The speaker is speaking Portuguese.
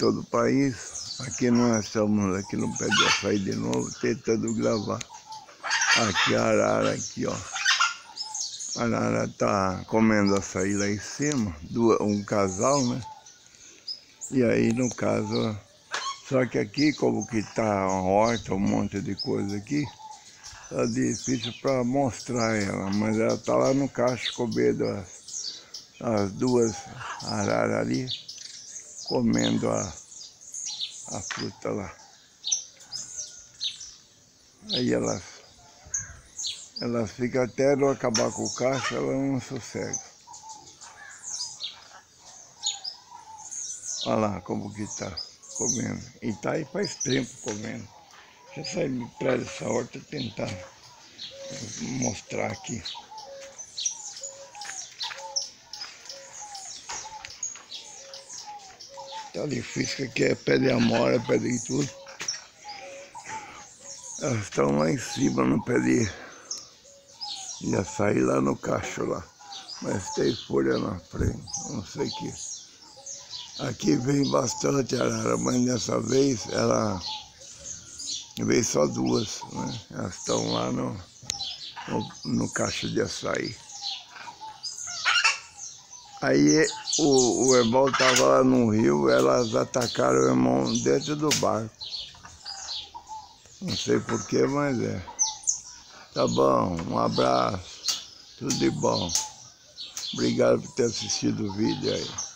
todo o país. Aqui nós estamos aqui no pé de açaí de novo, tentando gravar. Aqui a arara, aqui ó. A arara tá comendo açaí lá em cima, um casal, né? E aí no caso, só que aqui como que tá uma horta, um monte de coisa aqui, tá difícil para mostrar ela, mas ela tá lá no cacho comendo as duas araras ali, comendo a fruta lá. Aí elas ficam até não acabar com o cacho, elas não sossegam. Olha lá como que tá comendo. E tá aí faz tempo comendo. Deixa eu sair para essa horta e tentar mostrar aqui. Tá difícil, aqui é pé de amora, pé de tudo. Elas estão lá em cima no pé de açaí, lá no cacho lá. Mas tem folha na frente, não sei o que. Aqui vem bastante arara, mas dessa vez ela veio só duas, né? Elas estão lá no cacho de açaí. Aí o irmão estava lá no rio, elas atacaram o irmão dentro do barco. Não sei porquê, mas é. Tá bom, um abraço, tudo de bom. Obrigado por ter assistido o vídeo aí.